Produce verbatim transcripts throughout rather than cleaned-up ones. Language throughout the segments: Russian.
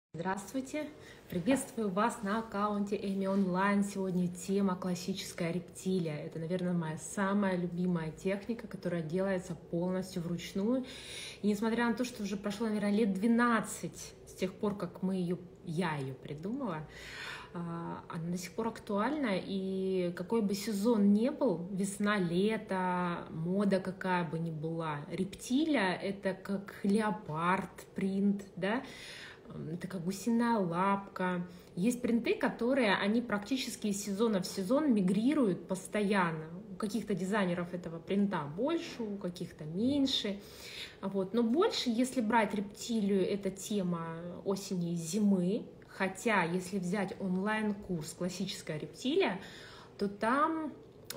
Здравствуйте! Приветствую вас на аккаунте Эми Онлайн. Сегодня тема классическая рептилия. Это, наверное, моя самая любимая техника, которая делается полностью вручную. И несмотря на то, что уже прошло, наверное, лет двенадцать с тех пор, как мы ее, я ее придумала, она до сих пор актуальна. И какой бы сезон ни был, весна, лето, мода какая бы ни была, рептилия — это как леопард, принт, да? Это как гусиная лапка. Есть принты, которые они практически из сезона в сезон мигрируют постоянно. У каких-то дизайнеров этого принта больше, у каких-то меньше. Вот. Но больше, если брать рептилию, это тема осени и зимы. Хотя, если взять онлайн-курс «Классическая рептилия», то там,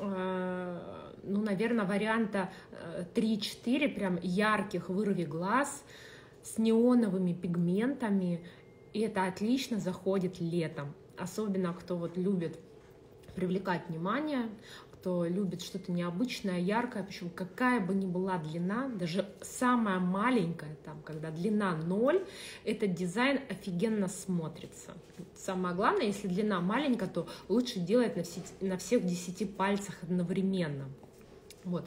э, ну, наверное, варианта три-четыре прям ярких «Вырви глаз» с неоновыми пигментами, и это отлично заходит летом. Особенно кто вот любит привлекать внимание, кто любит что-то необычное, яркое, причем какая бы ни была длина, даже самая маленькая, там, когда длина ноль, этот дизайн офигенно смотрится. Самое главное, если длина маленькая, то лучше делать на, все, на всех десяти пальцах одновременно. Вот.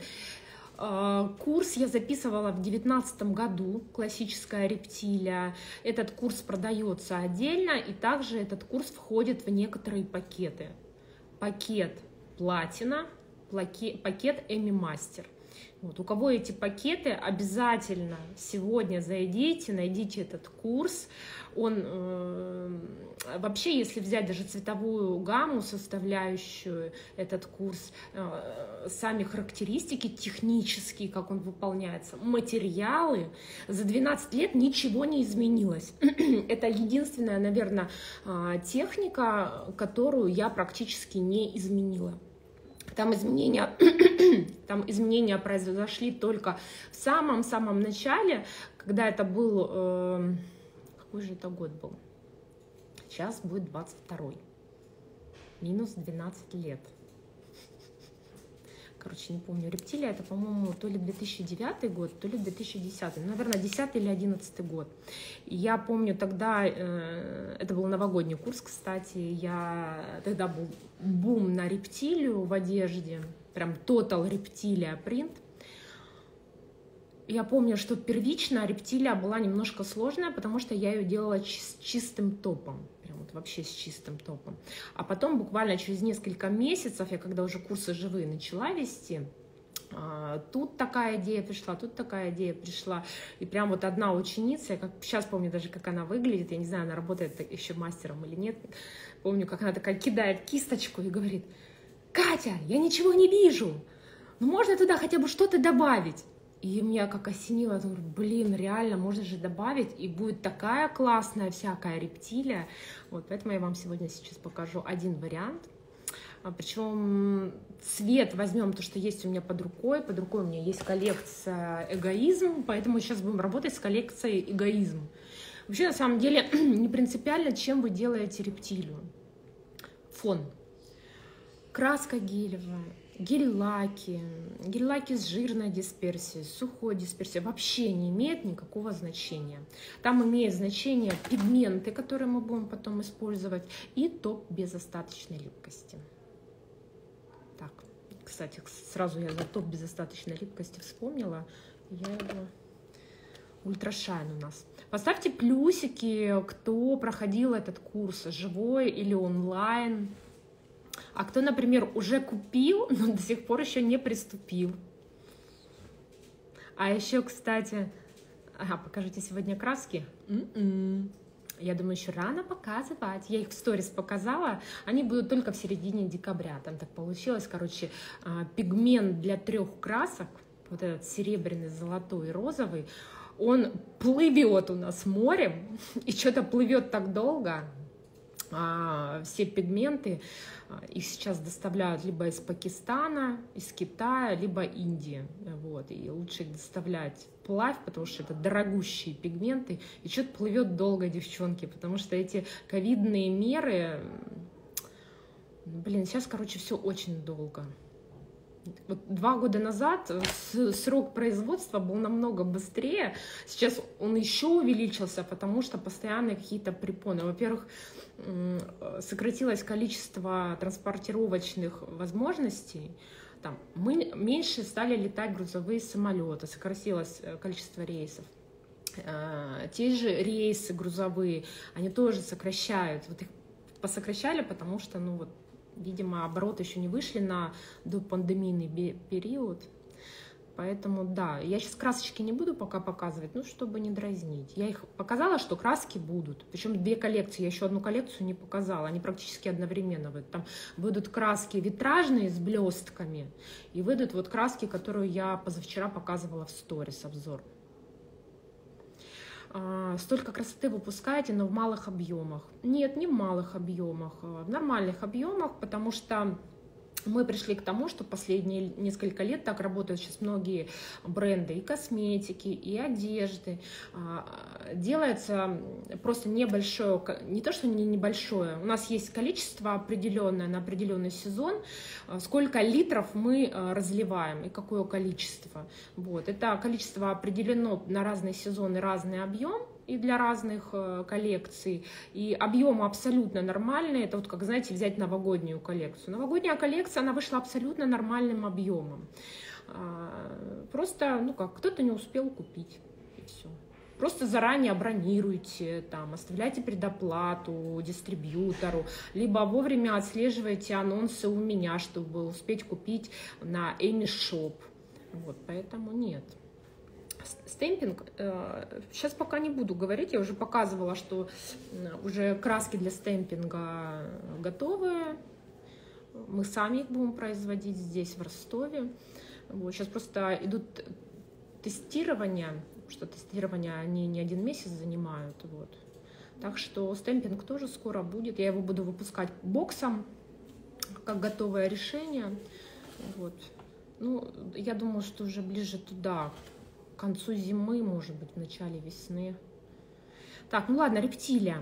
Курс я записывала в две тысячи девятнадцатом году, «Классическая рептилия». Этот курс продается отдельно, и также этот курс входит в некоторые пакеты. Пакет «Платина», пакет «Эми Мастер». Вот. У кого эти пакеты, обязательно сегодня зайдите, найдите этот курс. Он э, вообще, если взять даже цветовую гамму, составляющую этот курс, э, сами характеристики технические, как он выполняется, материалы, за двенадцать лет ничего не изменилось. Это единственная, наверное, техника, которую я практически не изменила. Там изменения, там изменения произошли только в самом-самом начале, когда это был, э, какой же это год был? Сейчас будет двадцать второй, минус двенадцать лет. Короче, не помню, рептилия, это, по-моему, то ли две тысячи девятый год, то ли две тысячи десятый, наверное, десятый или одиннадцатый год. Я помню тогда, э, это был новогодний курс, кстати, я, тогда был бум на рептилию в одежде, прям total рептилия принт. Я помню, что первично рептилия была немножко сложная, потому что я ее делала с чистым топом. Прям вот вообще с чистым топом. А потом буквально через несколько месяцев, я когда уже курсы живые начала вести, тут такая идея пришла, тут такая идея пришла. И прям вот одна ученица, я как, сейчас помню даже, как она выглядит, я не знаю, она работает еще мастером или нет. Помню, как она такая кидает кисточку и говорит: «Катя, я ничего не вижу, ну можно туда хотя бы что-то добавить?» И меня как осенило, я говорю, блин, реально, можно же добавить, и будет такая классная всякая рептилия. Вот, поэтому я вам сегодня сейчас покажу один вариант. Причем цвет возьмем то, что есть у меня под рукой. Под рукой у меня есть коллекция «Эгоизм», поэтому сейчас будем работать с коллекцией «Эгоизм». Вообще, на самом деле, не принципиально, чем вы делаете рептилию. Фон. Краска гелевая. Гель-лаки, гель-лаки с жирной дисперсией, с сухой дисперсией вообще не имеет никакого значения. Там имеет значение пигменты, которые мы будем потом использовать, и топ без остаточной липкости. Так, кстати, сразу я за топ без остаточной липкости вспомнила. Я его... Ультрашайн у нас. Поставьте плюсики, кто проходил этот курс, живой или онлайн. А кто, например, уже купил, но до сих пор еще не приступил. А еще, кстати, ага, покажите сегодня краски. М-м. Я думаю, еще рано показывать. Я их в сторис показала. Они будут только в середине декабря. Там так получилось, короче, пигмент для трех красок, вот этот серебряный, золотой и розовый, он плывет у нас морем, и что-то плывет так долго. А, все пигменты, их сейчас доставляют либо из Пакистана, из Китая, либо Индии. Вот. И лучше их доставлять вплавь, потому что это дорогущие пигменты. И что-то плывет долго, девчонки, потому что эти ковидные меры... Блин, сейчас, короче, все очень долго. Вот два года назад срок производства был намного быстрее, сейчас он еще увеличился, потому что постоянно какие-то препоны. Во-первых, сократилось количество транспортировочных возможностей, там, мы меньше стали летать грузовые самолеты, сократилось количество рейсов. Те же рейсы грузовые, они тоже сокращают, вот их посокращали, потому что, ну вот, видимо, обороты еще не вышли на допандемийный период. Поэтому, да, я сейчас красочки не буду пока показывать, ну, чтобы не дразнить. Я их показала, что краски будут. Причем две коллекции, я еще одну коллекцию не показала. Они практически одновременно выйдут. Там выйдут краски витражные с блестками. И выйдут вот краски, которую я позавчера показывала в сторис обзор. Столько красоты выпускаете, но в малых объемах. Нет, не в малых объемах, в нормальных объемах, потому что мы пришли к тому, что последние несколько лет так работают сейчас многие бренды и косметики, и одежды. Делается просто небольшое, не то что не небольшое, у нас есть количество определенное на определенный сезон, сколько литров мы разливаем и какое количество. Вот. Это количество определено на разные сезоны, разный объем. И для разных э, коллекций, и объемы абсолютно нормальные. Это вот как, знаете, взять новогоднюю коллекцию. Новогодняя коллекция, она вышла абсолютно нормальным объемом. А, просто, ну как, кто-то не успел купить, и все. Просто заранее бронируйте, там, оставляйте предоплату дистрибьютору, либо вовремя отслеживайте анонсы у меня, чтобы успеть купить на AnyShop. Вот, поэтому нет. Стемпинг, сейчас пока не буду говорить, я уже показывала, что уже краски для стемпинга готовые, мы сами их будем производить здесь, в Ростове. Вот, сейчас просто идут тестирования, что тестирования они не один месяц занимают, вот. Так что стемпинг тоже скоро будет, я его буду выпускать боксом, как готовое решение, вот. Ну, я думаю, что уже ближе туда, к концу зимы, может быть, в начале весны. Так, ну ладно, рептилия.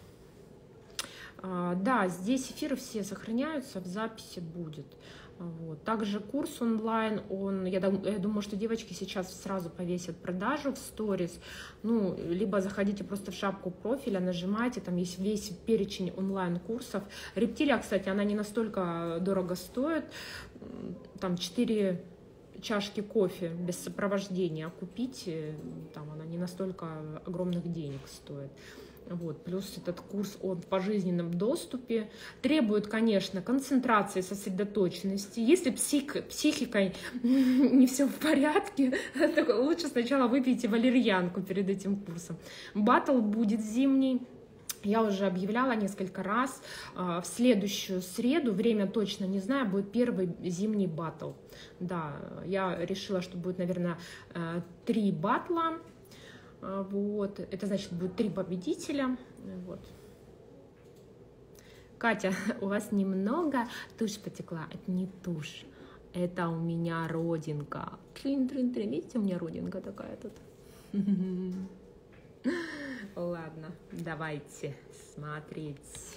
А, да, здесь эфиры все сохраняются, в записи будет. Вот. Также курс онлайн, он, я, я думаю, что девочки сейчас сразу повесят продажу в сторис. Ну, либо заходите просто в шапку профиля, нажимайте, там есть весь перечень онлайн-курсов. Рептилия, кстати, она не настолько дорого стоит, там четыре чашки кофе без сопровождения купить, там она не настолько огромных денег стоит. Вот. Плюс этот курс, он в пожизненном доступе, требует, конечно, концентрации, сосредоточенности. Если псих, психикой не все в порядке, то лучше сначала выпейте валерьянку перед этим курсом. Баттл будет зимний. Я уже объявляла несколько раз, в следующую среду, время точно не знаю, будет первый зимний баттл. Да, я решила, что будет, наверное, три баттла, вот, это значит, будет три победителя, вот. Катя, у вас немного тушь потекла, это не тушь, это у меня родинка. Трин-трин-трин, видите, у меня родинка такая тут. Ладно, давайте смотреть.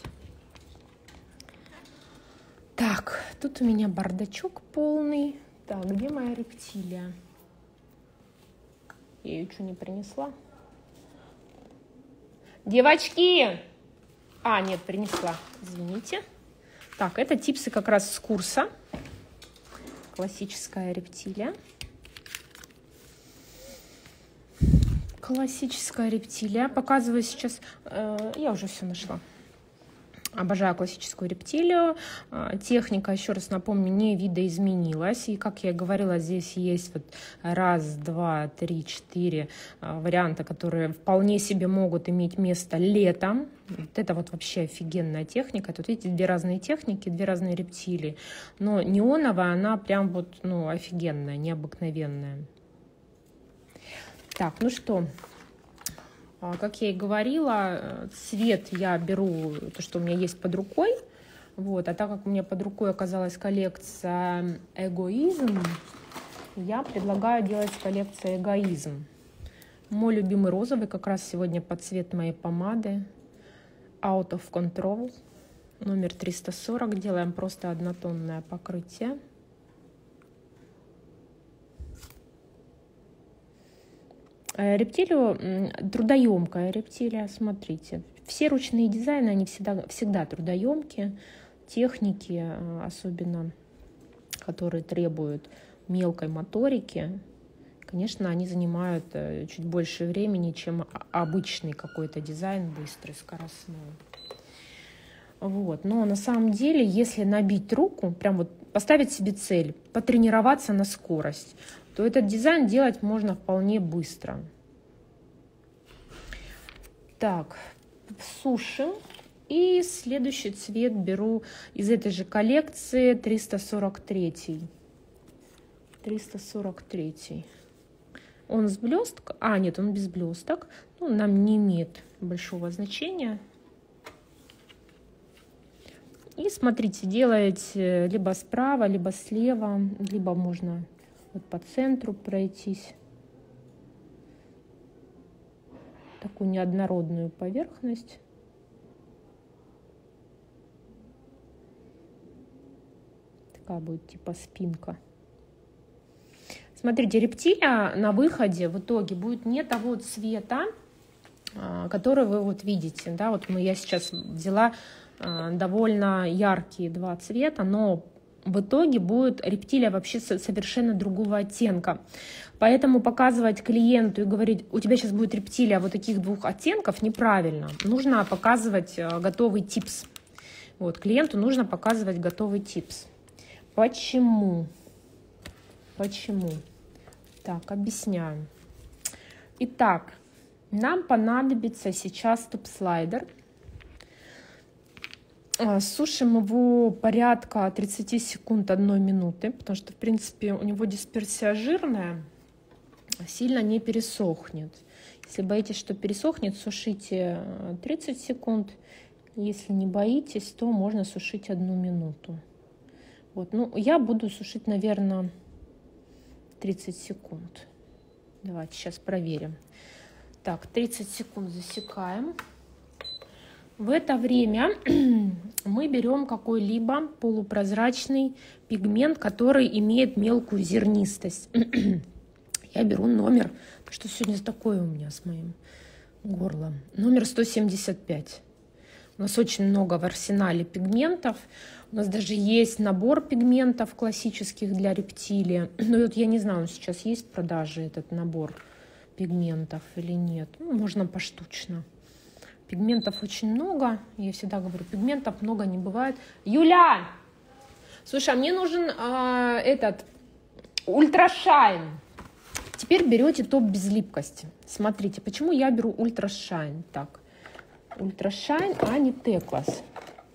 Так, тут у меня бардачок полный. Так, где моя рептилия? Я ее что, не принесла? Девочки! А, нет, принесла, извините. Так, это типсы как раз с курса. Классическая рептилия. Классическая рептилия. Показываю сейчас, э, я уже все нашла. Обожаю классическую рептилию. Техника, еще раз напомню, не видоизменилась. И, как я и говорила, здесь есть вот раз, два, три, четыре варианта, которые вполне себе могут иметь место летом. Вот это вот вообще офигенная техника. Тут, видите, две разные техники, две разные рептилии. Но неоновая, она прям вот, ну, офигенная, необыкновенная. Так, ну что... Как я и говорила, цвет я беру, то, что у меня есть под рукой. Вот. А так как у меня под рукой оказалась коллекция «Эгоизм», я предлагаю делать коллекцию «Эгоизм». Мой любимый розовый как раз сегодня под цвет моей помады. Out of Control, номер триста сорок. Делаем просто однотонное покрытие. Рептилию, трудоемкая рептилия, смотрите. Все ручные дизайны, они всегда, всегда трудоемкие. Техники, особенно которые требуют мелкой моторики, конечно, они занимают чуть больше времени, чем обычный какой-то дизайн, быстрый, скоростной. Вот. Но на самом деле, если набить руку, прям вот поставить себе цель, потренироваться на скорость, то этот дизайн делать можно вполне быстро. Так, сушим. И следующий цвет беру из этой же коллекции триста сорок три. триста сорок три. Он с блестком. А, нет, он без блесток. Ну, нам не имеет большого значения. И смотрите, делаете либо справа, либо слева, либо можно вот по центру пройтись. Такую неоднородную поверхность. Такая будет типа спинка. Смотрите, рептилия на выходе в итоге будет не того цвета, который вы вот видите. Да? Вот мы, я сейчас взяла довольно яркие два цвета, но в итоге будет рептилия вообще совершенно другого оттенка. Поэтому показывать клиенту и говорить, у тебя сейчас будет рептилия вот таких двух оттенков, неправильно. Нужно показывать готовый типс. Вот, клиенту нужно показывать готовый типс. Почему? Почему? Так, объясняю. Итак, нам понадобится сейчас топ-слайдер. Сушим его порядка тридцати секунд, одной минуты, потому что, в принципе, у него дисперсия жирная, сильно не пересохнет. Если боитесь, что пересохнет, сушите тридцать секунд. Если не боитесь, то можно сушить одну минуту. Вот, ну, я буду сушить, наверное, тридцать секунд. Давайте сейчас проверим. Так, тридцать секунд засекаем. В это время мы берем какой-либо полупрозрачный пигмент, который имеет мелкую зернистость. Я беру номер, что сегодня такое у меня с моим горлом, номер сто семьдесят пять. У нас очень много в арсенале пигментов. У нас даже есть набор пигментов классических для рептилии. Но вот я не знаю, сейчас есть в продаже этот набор пигментов или нет. Ну, можно поштучно. Пигментов очень много. Я всегда говорю, пигментов много не бывает. Юля! Слушай, а мне нужен э, этот Ультра Шайн. Теперь берете топ без липкости. Смотрите, почему я беру Ультра Шайн. Так. Ультра Шайн, а не Теклас.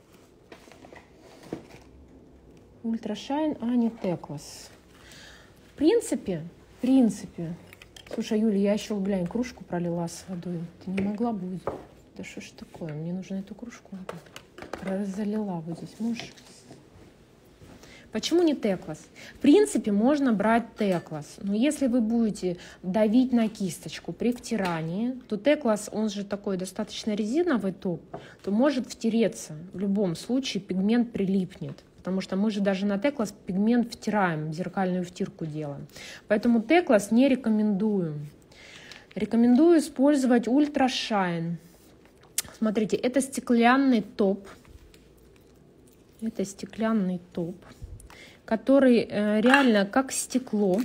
Ультра Шайн, а не Теклас. В принципе, в принципе. Слушай, Юля, я еще, глянь, кружку пролила с водой. Ты не могла бы... Да что ж такое? Мне нужно эту кружку залила вот здесь. Можешь? Почему не Теклас? В принципе, можно брать Теклас. Но если вы будете давить на кисточку при втирании, то Теклас, он же такой достаточно резиновый топ, то может втереться. В любом случае пигмент прилипнет. Потому что мы же даже на Теклас пигмент втираем, зеркальную втирку делаем. Поэтому Теклас не рекомендую. Рекомендую использовать Ультра Шайн. Смотрите, это стеклянный топ. Это стеклянный топ, который э, реально как стекло.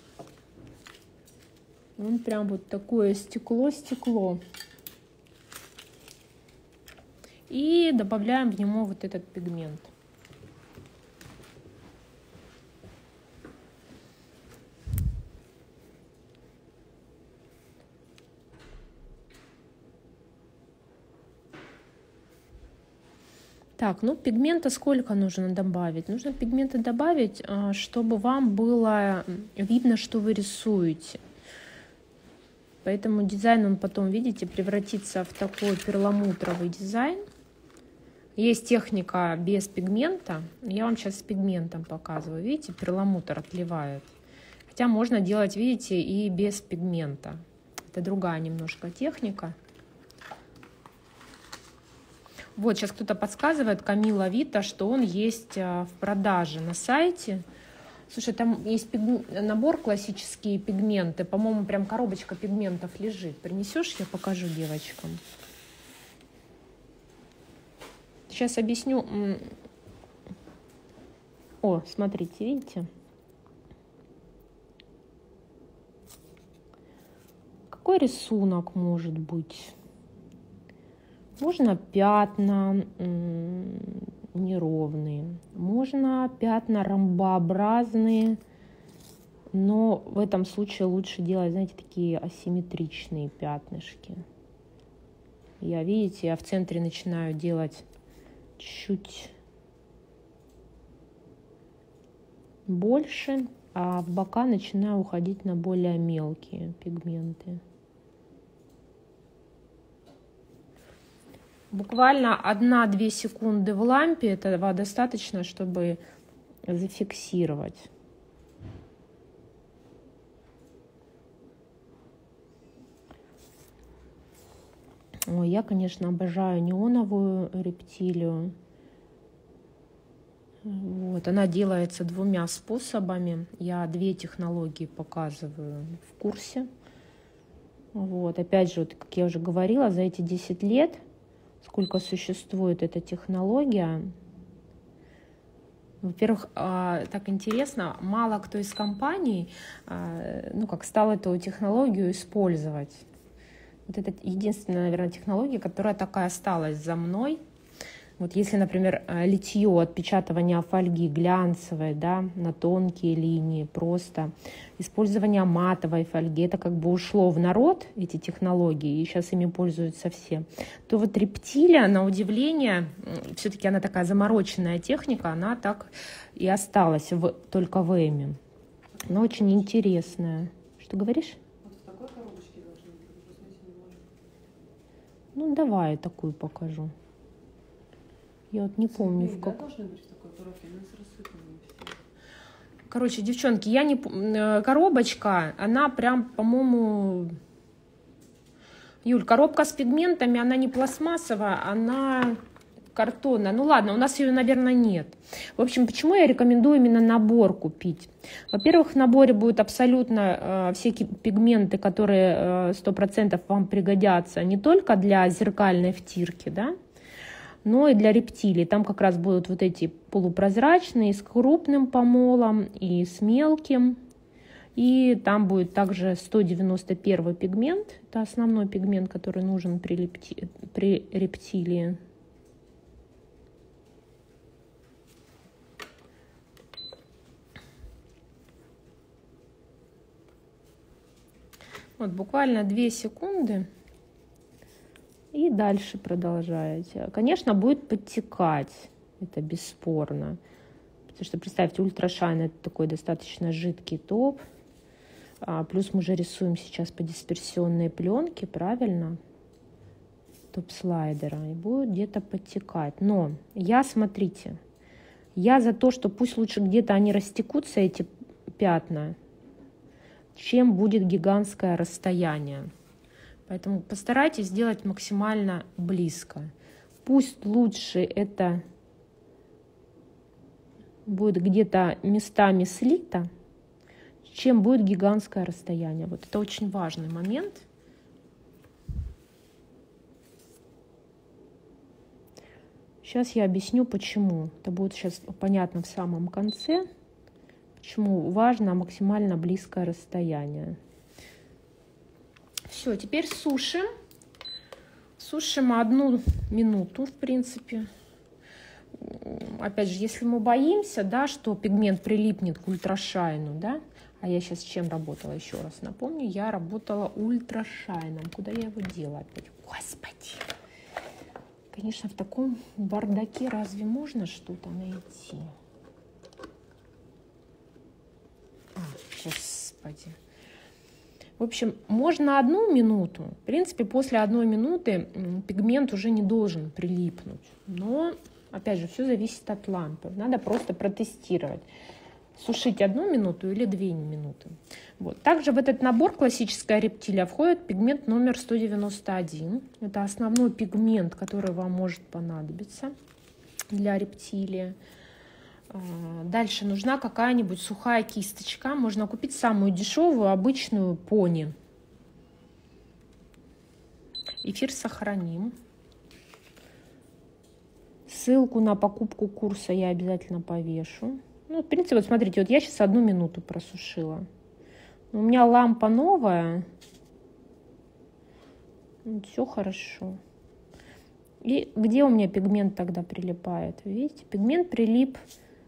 Он прям вот такое стекло-стекло. И добавляем в него вот этот пигмент. Так, ну пигмента сколько нужно добавить? Нужно пигмента добавить, чтобы вам было видно, что вы рисуете. Поэтому дизайн, он потом, видите, превратится в такой перламутровый дизайн. Есть техника без пигмента. Я вам сейчас с пигментом показываю. Видите, перламутр отливает. Хотя можно делать, видите, и без пигмента. Это другая немножко техника. Вот, сейчас кто-то подсказывает, Камила Вита, что он есть в продаже на сайте. Слушай, там есть пиг... набор классические пигменты. По-моему, прям коробочка пигментов лежит. Принесешь, я покажу девочкам. Сейчас объясню. О, смотрите, видите? Какой рисунок может быть? Можно пятна неровные, можно пятна ромбообразные, но в этом случае лучше делать, знаете, такие асимметричные пятнышки. Я, видите, я в центре начинаю делать чуть больше, а в бока начинаю уходить на более мелкие пигменты. Буквально одна-две секунды в лампе этого достаточно, чтобы зафиксировать. Ой, я, конечно, обожаю неоновую рептилию. Вот, она делается двумя способами. Я две технологии показываю в курсе. Вот, опять же, вот, как я уже говорила, за эти десять лет, сколько существует эта технология, во-первых, так интересно, мало кто из компаний, ну, как стал эту технологию использовать. Вот это единственная, наверное, технология, которая такая осталась за мной. Вот если, например, литье, отпечатывание фольги глянцевой, да, на тонкие линии, просто использование матовой фольги, это как бы ушло в народ, эти технологии, и сейчас ими пользуются все, то вот рептилия, на удивление, все-таки она такая замороченная техника, она так и осталась в, только в эми. Она очень интересная. Что говоришь? Вот в такой коробочке должна быть. Ну, давай я такую покажу. Я вот не помню, в как... Да, должны быть в такой коробке, она с рассыпанными все. Короче, девчонки, я не... Коробочка, она прям, по-моему... Юль, коробка с пигментами, она не пластмассовая, она картонная. Ну ладно, у нас ее, наверное, нет. В общем, почему я рекомендую именно набор купить? Во-первых, в наборе будут абсолютно э, все пигменты, которые сто процентов вам пригодятся не только для зеркальной втирки, да, но и для рептилий. Там как раз будут вот эти полупрозрачные с крупным помолом и с мелким. И там будет также сто девяносто первый пигмент. Это основной пигмент, который нужен при, лепти... при рептилии. Вот буквально две секунды. И дальше продолжаете. Конечно, будет подтекать, это бесспорно. Потому что, представьте, ультрашайн — это такой достаточно жидкий топ. А, плюс мы же рисуем сейчас по дисперсионной пленке, правильно? Топ-слайдера. И будет где-то подтекать. Но я, смотрите, я за то, что пусть лучше где-то они растекутся, эти пятна, чем будет гигантское расстояние. Поэтому постарайтесь сделать максимально близко. Пусть лучше это будет где-то местами слито, чем будет гигантское расстояние. Вот это очень важный момент. Сейчас я объясню, почему. Это будет сейчас понятно в самом конце, почему важно максимально близкое расстояние. Все, теперь сушим. Сушим одну минуту, в принципе. Опять же, если мы боимся, да, что пигмент прилипнет к ультрашайну, да, а я сейчас с чем работала, еще раз напомню, я работала ультрашайном. Куда я его дела опять? Господи! Конечно, в таком бардаке разве можно что-то найти? А, господи. В общем, можно одну минуту. В принципе, после одной минуты пигмент уже не должен прилипнуть. Но, опять же, все зависит от лампы. Надо просто протестировать. Сушить одну минуту или две минуты. Вот. Также в этот набор классическая рептилия входит пигмент номер сто девяносто один. Это основной пигмент, который вам может понадобиться для рептилии. Дальше нужна какая-нибудь сухая кисточка. Можно купить самую дешевую, обычную пони. Эфир сохраним. Ссылку на покупку курса я обязательно повешу. Ну, в принципе, вот смотрите, вот я сейчас одну минуту просушила. У меня лампа новая. Все хорошо. И где у меня пигмент тогда прилипает? Видите, пигмент прилип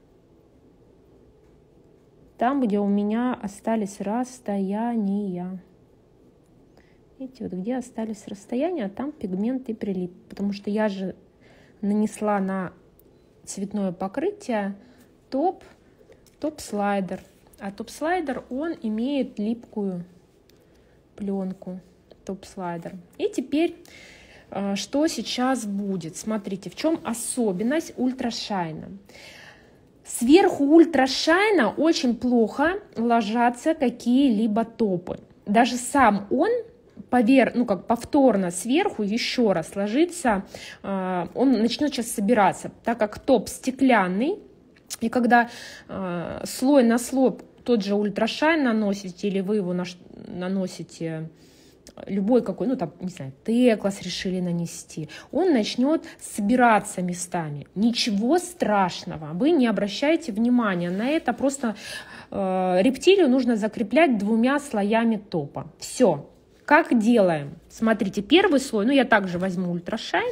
там, где у меня остались расстояния. Видите, вот где остались расстояния, там пигмент и прилип. Потому что я же нанесла на цветное покрытие топ, топ-слайдер. А топ-слайдер, он имеет липкую пленку. Топ-слайдер. И теперь, что сейчас будет? Смотрите, в чем особенность ультрашайна. Сверху ультрашайна очень плохо ложатся какие-либо топы. Даже сам он повер, ну как повторно сверху еще раз ложится, он начнет сейчас собираться, так как топ стеклянный, и когда слой на слой тот же ультрашайн наносите, или вы его наносите любой какой, ну там, не знаю, Теклас решили нанести, он начнет собираться местами. Ничего страшного, вы не обращайте внимания на это, просто э, рептилию нужно закреплять двумя слоями топа. Все. Как делаем? Смотрите, первый слой, ну я также возьму ультрашайн.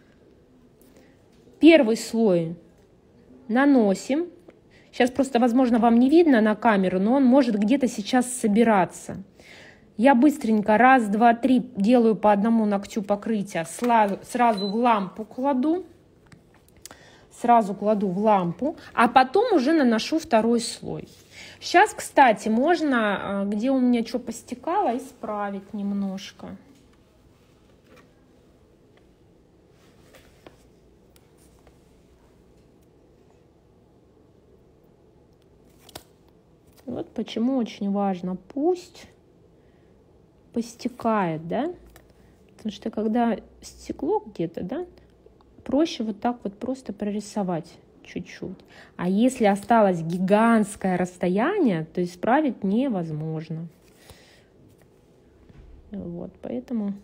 Первый слой наносим. Сейчас просто, возможно, вам не видно на камеру, но он может где-то сейчас собираться. Я быстренько раз, два, три делаю по одному ногтю покрытия, сразу в лампу кладу, сразу кладу в лампу, а потом уже наношу второй слой. Сейчас, кстати, можно, где у меня что постекало, исправить немножко. Вот почему очень важно, пусть постекает, да, потому что когда стекло где-то, да, проще вот так вот просто прорисовать чуть-чуть. А если осталось гигантское расстояние, то исправить невозможно. Вот, поэтому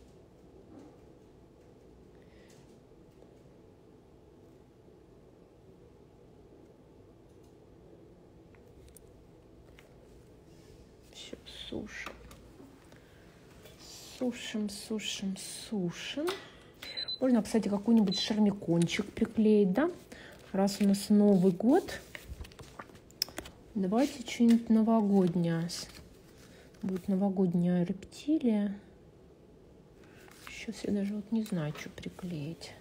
все сушим. Сушим, сушим, сушим. Можно, кстати, какой-нибудь шармикончик приклеить, да? Раз у нас Новый год, давайте что-нибудь новогоднее. Будет новогодняя рептилия. Сейчас я даже вот не знаю, что приклеить.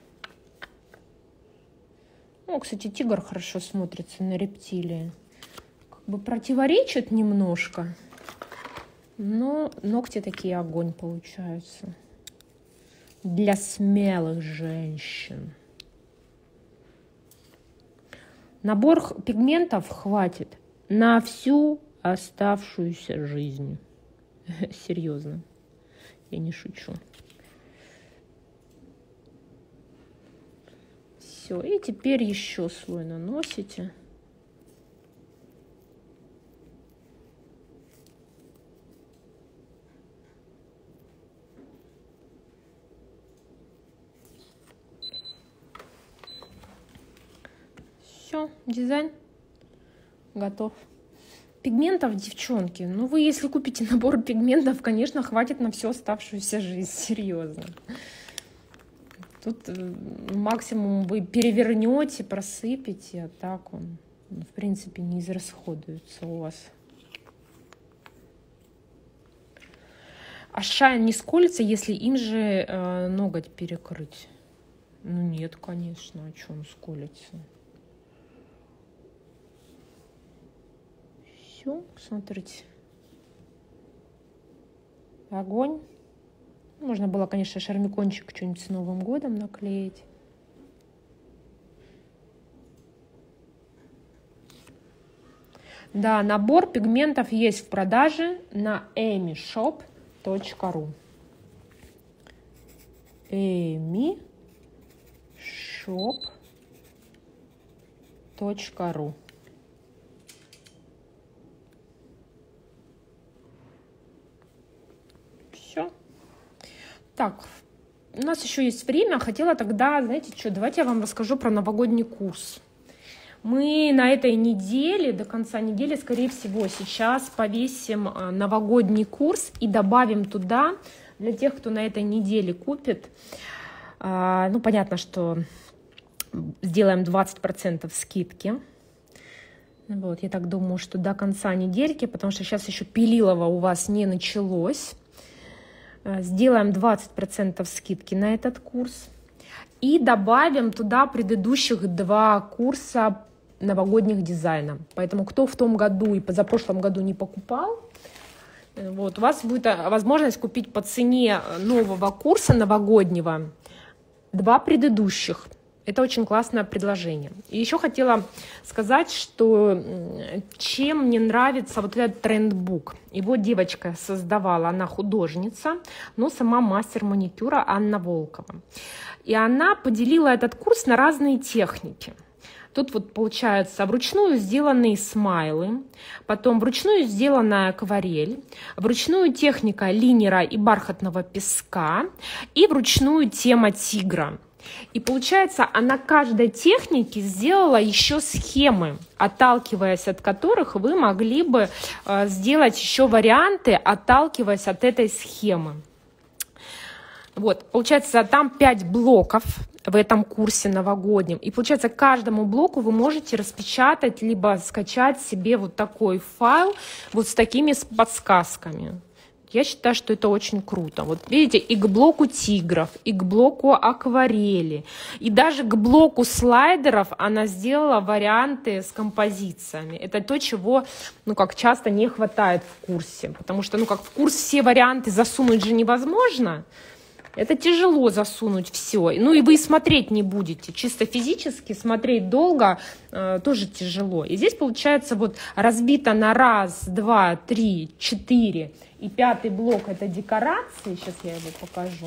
Ну, кстати, тигр хорошо смотрится на рептилии. Как бы противоречит немножко. Но ногти такие огонь получаются. Для смелых женщин. Набор пигментов хватит на всю оставшуюся жизнь. Серьезно. Я не шучу. Все. И теперь еще слой наносите. Все, дизайн готов. Пигментов, девчонки, ну вы если купите набор пигментов, конечно, хватит на всю оставшуюся жизнь, серьезно. Тут максимум вы перевернете, просыпете, а так он, в принципе, не израсходуется у вас. А шайн не сколится, если им же э, ноготь перекрыть? Ну нет, конечно, а что он сколится? Все, смотрите. Огонь. Можно было, конечно, шармикончик что-нибудь с Новым годом наклеить. Да, набор пигментов есть в продаже на эми шоп точка ру. эми шоп точка ру. Все. Так, у нас еще есть время. Хотела тогда, знаете что, давайте я вам расскажу про новогодний курс. Мы на этой неделе, до конца недели, скорее всего, сейчас повесим новогодний курс и добавим туда, для тех, кто на этой неделе купит, ну, понятно, что сделаем двадцать процентов скидки. Вот, я так думаю, что до конца недельки, потому что сейчас еще Пилилово у вас не началось. Сделаем двадцать процентов скидки на этот курс. И добавим туда предыдущих два курса новогодних дизайнов. Поэтому кто в том году и позапрошлом году не покупал, вот, у вас будет возможность купить по цене нового курса новогоднего два предыдущих. Это очень классное предложение. И еще хотела сказать, что чем мне нравится вот этот трендбук. Его девочка создавала, она художница, но сама мастер маникюра Анна Волкова. И она поделила этот курс на разные техники. Тут вот получается вручную сделанные смайлы, потом вручную сделанная акварель, вручную техника линера и бархатного песка и вручную тема тигра. И получается, она каждой технике сделала еще схемы, отталкиваясь от которых вы могли бы э, сделать еще варианты, отталкиваясь от этой схемы. Вот, получается, там пять блоков в этом курсе новогоднем. И получается, каждому блоку вы можете распечатать, либо скачать себе вот такой файл вот с такими подсказками. Я считаю, что это очень круто. Вот видите, и к блоку тигров, и к блоку акварели, и даже к блоку слайдеров она сделала варианты с композициями. Это то, чего, ну, как часто не хватает в курсе. Потому что, ну, как в курс все варианты засунуть же невозможно. Это тяжело засунуть все. Ну и вы смотреть не будете. Чисто физически смотреть долго э, тоже тяжело. И здесь получается вот разбито на раз, два, три, четыре. И пятый блок это декорации. Сейчас я его покажу.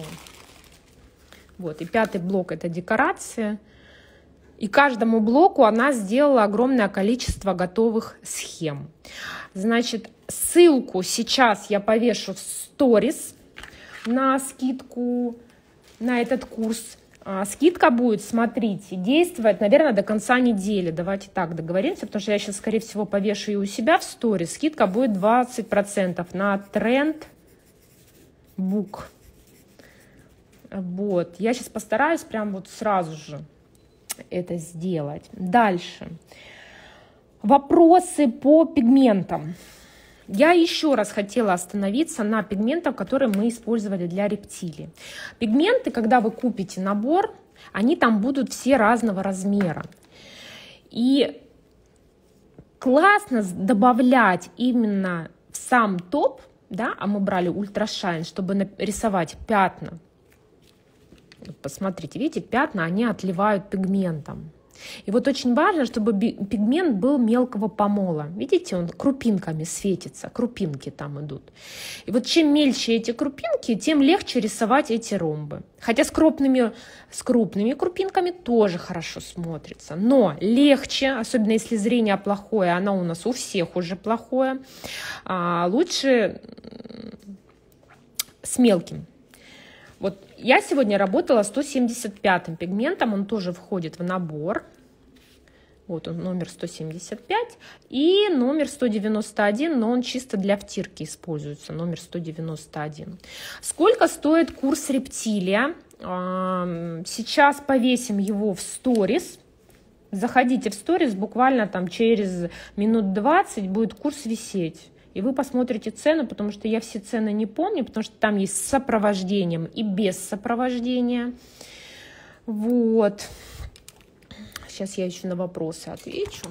Вот, и пятый блок это декорация. И каждому блоку она сделала огромное количество готовых схем. Значит, ссылку сейчас я повешу в сторис на скидку на этот курс. А, скидка будет, смотрите, действовать, наверное, до конца недели. Давайте так договоримся, потому что я сейчас, скорее всего, повешу и у себя в сторис. Скидка будет двадцать процентов на трендбук. Вот. Я сейчас постараюсь прям вот сразу же это сделать. Дальше. Вопросы по пигментам. Я еще раз хотела остановиться на пигментах, которые мы использовали для рептилии. Пигменты, когда вы купите набор, они там будут все разного размера. И классно добавлять именно в сам топ, да, а мы брали Ultra Shine, чтобы нарисовать пятна. Посмотрите, видите, пятна, они отливают пигментом. И вот очень важно, чтобы пигмент был мелкого помола. Видите, он крупинками светится, крупинки там идут. И вот чем мельче эти крупинки, тем легче рисовать эти ромбы. Хотя с крупными, с крупными крупинками тоже хорошо смотрится. Но легче, особенно если зрение плохое, оно у нас у всех уже плохое, лучше с мелким. Вот я сегодня работала сто семьдесят пятым пигментом, он тоже входит в набор. Вот он, номер сто семьдесят пять и номер сто девяносто один, но он чисто для втирки используется, номер сто девяносто один. Сколько стоит курс рептилия? Сейчас повесим его в сторис. Заходите в сторис, буквально там через минут двадцать будет курс висеть. И вы посмотрите цену, потому что я все цены не помню, потому что там есть с сопровождением и без сопровождения. Вот. Сейчас я еще на вопросы отвечу.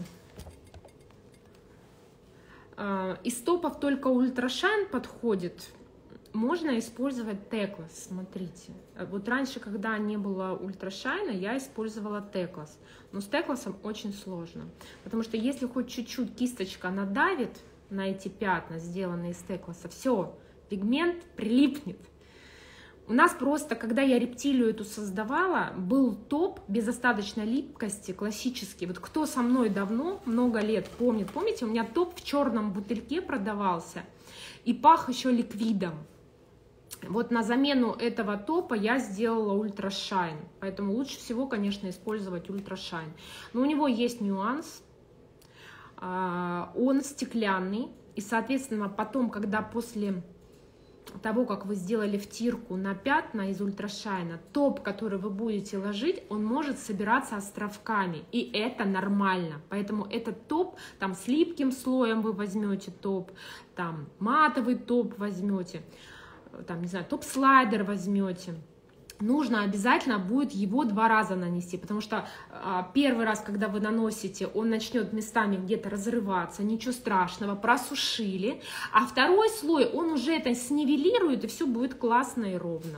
Из топов только Ultra Shine подходит. Можно использовать Теклас, смотрите. Вот раньше, когда не было Ultra Shine, я использовала Теклас. Но с Текласом очень сложно. Потому что если хоть чуть-чуть кисточка надавит на эти пятна, сделанные из Текласа, все, пигмент прилипнет. У нас просто, когда я рептилию эту создавала, был топ без остаточной липкости, классический. Вот кто со мной давно, много лет помнит, помните, у меня топ в черном бутыльке продавался и пах еще ликвидом. Вот на замену этого топа я сделала Ультра Шайн, поэтому лучше всего, конечно, использовать Ультра Шайн. Но у него есть нюанс, он стеклянный, и, соответственно, потом, когда после того, как вы сделали втирку на пятна из ультрашайна, топ, который вы будете ложить, он может собираться островками, и это нормально. Поэтому этот топ, там с липким слоем вы возьмете топ, там матовый топ возьмете, там, не знаю, топ-слайдер возьмете. Нужно обязательно будет его два раза нанести, потому что а, первый раз, когда вы наносите, он начнет местами где-то разрываться, ничего страшного, просушили, а второй слой, он уже это снивелирует, и все будет классно и ровно.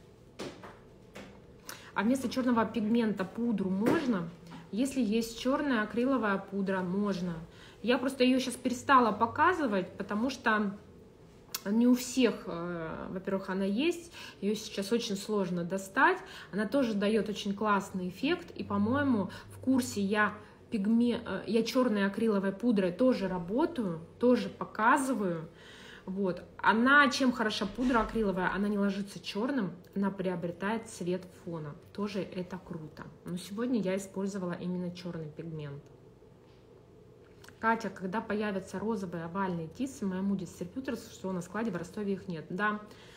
А вместо черного пигмента пудру можно? Если есть черная акриловая пудра, можно. Я просто ее сейчас перестала показывать, потому что не у всех, во-первых, она есть, ее сейчас очень сложно достать, она тоже дает очень классный эффект, и, по-моему, в курсе я, пигме... я черной акриловой пудрой тоже работаю, тоже показываю, вот, она, чем хороша пудра акриловая, она не ложится черным, она приобретает цвет фона, тоже это круто, но сегодня я использовала именно черный пигмент. Катя, когда появятся розовые овальные тисы, моя Moody Distributors, что на складе в Ростове их нет. Да,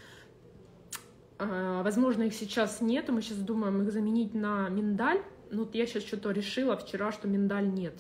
возможно, их сейчас нет, мы сейчас думаем их заменить на миндаль. Ну, вот я сейчас что-то решила вчера, что миндаль нет.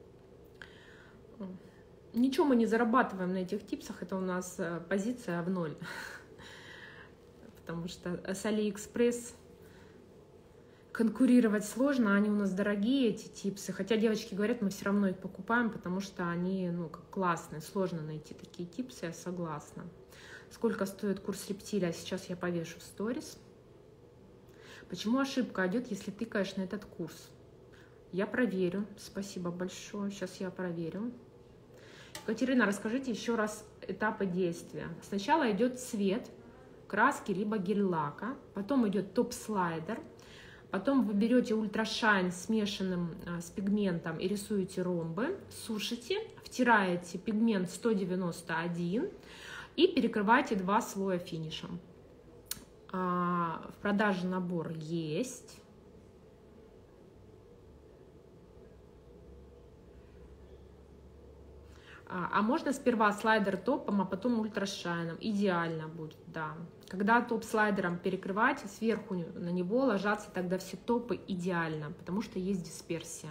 Ничего мы не зарабатываем на этих типсах, это у нас позиция в ноль. Потому что с Алиэкспресс конкурировать сложно, они у нас дорогие, эти типсы, хотя девочки говорят, мы все равно их покупаем, потому что они, ну, как классные, сложно найти такие типсы, я согласна. Сколько стоит курс рептилия? Сейчас я повешу в сторис. Почему ошибка идет, если тыкаешь на этот курс? Я проверю, спасибо большое, сейчас я проверю. Екатерина, расскажите еще раз этапы действия. Сначала идет цвет, краски, либо гель-лака, потом идет топ-слайдер. Потом вы берете ультрашайн смешанным а, с пигментом и рисуете ромбы, сушите, втираете пигмент сто девяносто один и перекрываете два слоя финишем. А, в продаже набор есть. А, а можно сперва слайдер топом, а потом ультрашайном. Идеально будет, да. Когда топ слайдером перекрываете, сверху на него ложатся тогда все топы идеально, потому что есть дисперсия.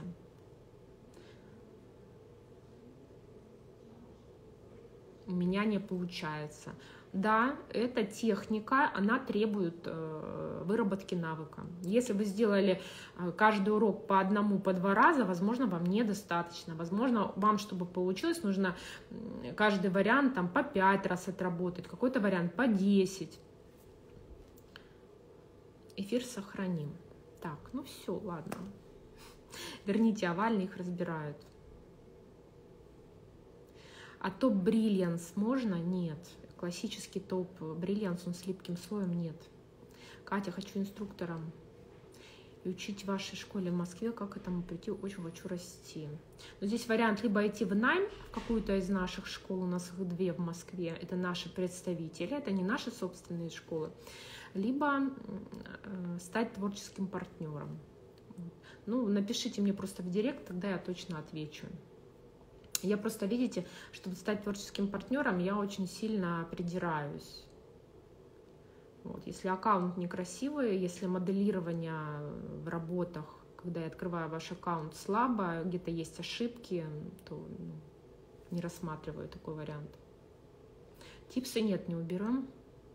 У меня не получается. Да, эта техника, она требует э, выработки навыка. Если вы сделали э, каждый урок по одному, по два раза, возможно, вам недостаточно. Возможно, вам, чтобы получилось, нужно каждый вариант там, по пять раз отработать, какой-то вариант по десять. Эфир сохраним. Так, ну все, ладно. Верните овальные, их разбирают. А топ Brilliance можно? Нет. Классический топ Brilliance, он с липким слоем, нет. Катя, хочу инструктором и учить в вашей школе в Москве, как к этому прийти, очень хочу расти. Но здесь вариант либо идти в найм, в какую-то из наших школ, у нас их две в Москве, это наши представители, это не наши собственные школы, либо э, стать творческим партнером. Ну, напишите мне просто в директ, тогда я точно отвечу. Я просто, видите, чтобы стать творческим партнером, я очень сильно придираюсь. Вот. Если аккаунт некрасивый, если моделирование в работах, когда я открываю ваш аккаунт, слабо, где-то есть ошибки, то ну, не рассматриваю такой вариант. Типсы нет, не уберем.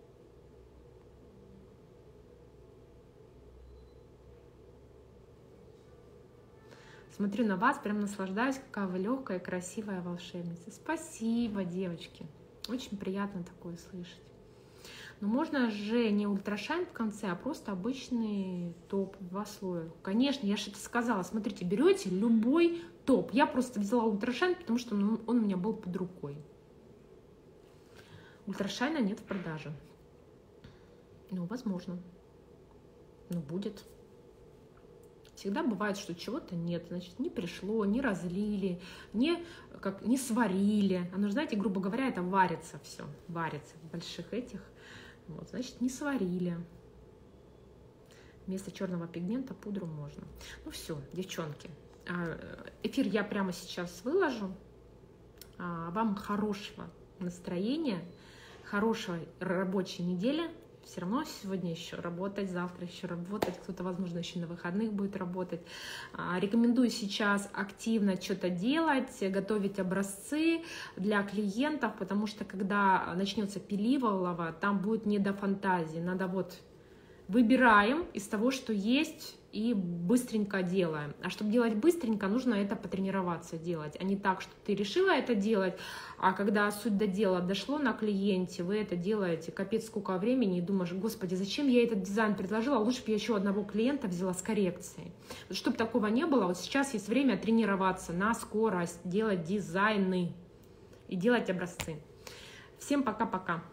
Смотрю на вас, прям наслаждаюсь, какая вы легкая, красивая волшебница. Спасибо, девочки. Очень приятно такое слышать. Но можно же не ультрашайн в конце, а просто обычный топ, два слоя. Конечно, я же это сказала. Смотрите, берете любой топ. Я просто взяла ультрашайн, потому что он, он у меня был под рукой. Ультрашайна нет в продаже. Ну, возможно. Ну, будет. Всегда бывает, что чего-то нет, значит, не пришло, не разлили, не, как, не сварили. Оно, знаете, грубо говоря, это варится все, варится в больших этих. Вот, значит, не сварили. Вместо черного пигмента пудру можно. Ну все, девчонки, эфир я прямо сейчас выложу. Вам хорошего настроения, хорошей рабочей недели. Все равно сегодня еще работать, завтра еще работать, кто-то, возможно, еще на выходных будет работать. Рекомендую сейчас активно что-то делать, готовить образцы для клиентов, потому что когда начнется пиливолово, там будет не до фантазии. Надо вот выбираем из того, что есть, и быстренько делаем. А чтобы делать быстренько, нужно это потренироваться делать, а не так, что ты решила это делать, а когда суть до дела дошло на клиенте, вы это делаете, капец сколько времени, и думаешь, господи, зачем я этот дизайн предложила, лучше бы я еще одного клиента взяла с коррекцией. Вот, чтобы такого не было, вот сейчас есть время тренироваться на скорость, делать дизайны и делать образцы. Всем пока-пока.